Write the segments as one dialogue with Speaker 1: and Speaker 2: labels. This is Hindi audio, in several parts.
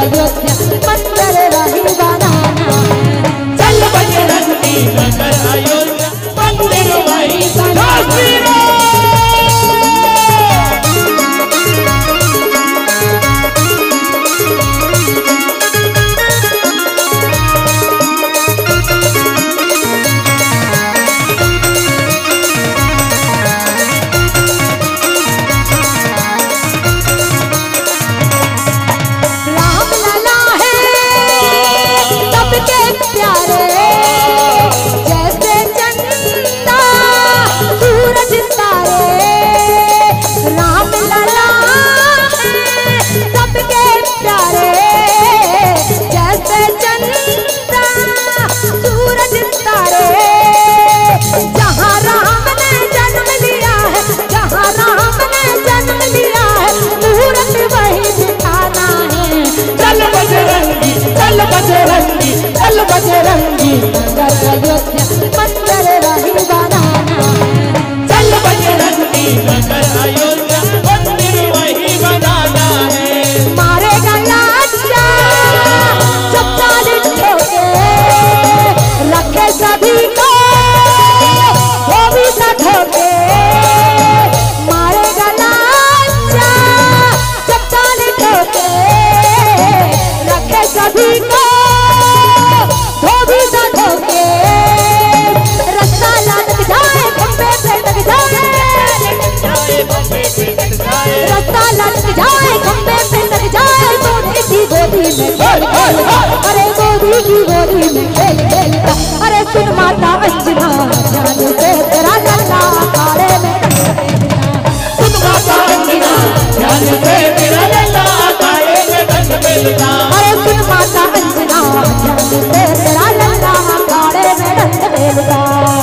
Speaker 1: अयोध्या मंदिर वही बनाना है।
Speaker 2: चल बजरंगी नगर अयोध्या मंदिर वही बनाना है।
Speaker 1: बजरंगी नगर अयोध्या मंदिर वही बनाना है।
Speaker 2: चल बजरंगी नगर अयोध्या मंदिर वही बनाना है।
Speaker 1: मारेगा लाचा चप्पल ठोके रखे सभी को वो भी न धोके। मारेगा लाचा चप्पल ठोके रखे सभी को अरे गोदी की गोदी में खेल खेलता। अरे सुन माता अंजना जान से तेरा लल्ला अखाड़े में
Speaker 2: सुन माता अंजना जान से तेरा लल्ला अखाड़े में दंड मिलता।
Speaker 1: अरे सुन माता अंजना जान से तेरा लल्ला अखाड़े में दंड मिलता।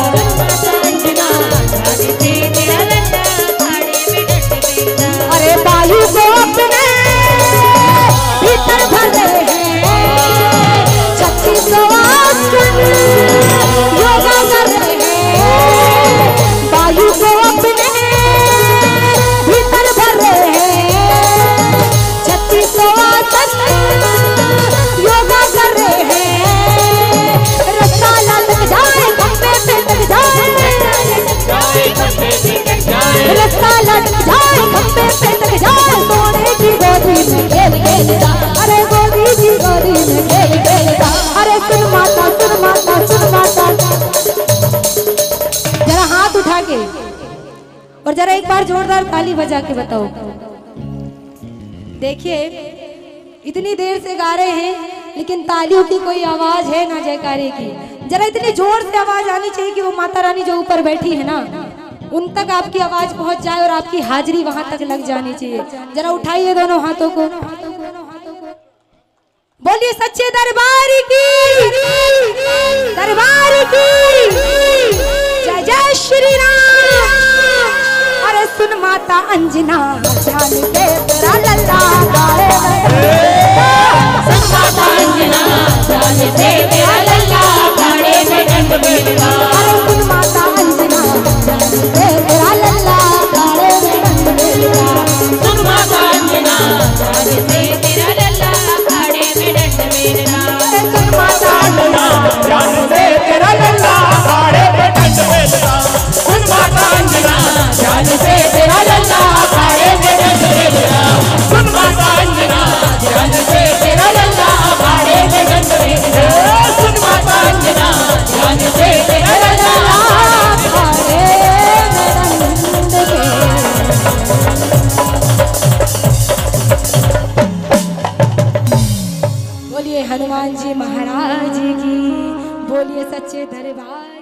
Speaker 1: अरे बायु को अपने भीतर भर रहे हैं 36 आसन योगा कर रहे हैं। वायु को अपने भीतर भर रहे हैं 36 आसन योगा कर रहे हैं। रास्ता लटक जाए खंबे पे तक जाए, रास्ता लटक जाए खंबे पे तक जाए। सोने की गोदी में खेल खेलता। अरे गोदी की गोदी में खेल खेलता। अरे सुन माता सुन माता सुन माता। जरा हाथ उठा के और जरा एक बार जोरदार ताली बजा के बताओ। देखिए इतनी देर से गा रहे हैं लेकिन तालियों की कोई आवाज है ना जयकारे की। जरा इतनी जोर से आवाज आनी चाहिए कि वो माता रानी जो ऊपर बैठी है ना उन तक आपकी आवाज पहुंच जाए और आपकी हाजिरी वहां तक लग जानी चाहिए। जरा उठाइए दोनों हाथों को, बोलिए सच्चे दरबार की, दरबार की जय जय श्री राम। अरे सुन माता अंजना जान से तेरा लल्ला अखाड़े में।
Speaker 2: सुन माता अंजना जान से तेरा लल्ला अखाड़े में दंड मिलता।
Speaker 1: अरे सुन माता अंजना जान से तेरा लल्ला अखाड़े में दंड मिलता।
Speaker 2: सुन माता अंजना जान से तेरा लल्ला अखाड़े में दंड मिलता।
Speaker 1: अरे सुन माता अंजना
Speaker 2: जान से तेरा लल्ला अखाड़े में दंड मिलता। सुन माता अंजना जान से तेरा लल्ला अखाड़े में दंड मिलता। सुन माता अंजना जान से तेरा लल्ला अखाड़े में दंड मिलता। सुन माता अंजना जान से तेरा लल्ला
Speaker 1: अखाड़े में दंड बोलिए हनुमान जी महाराज की, बोलिए सच्चे दरबार।